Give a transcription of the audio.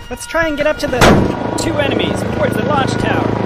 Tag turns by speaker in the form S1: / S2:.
S1: Let's try and get up to the...
S2: Two enemies towards the launch tower.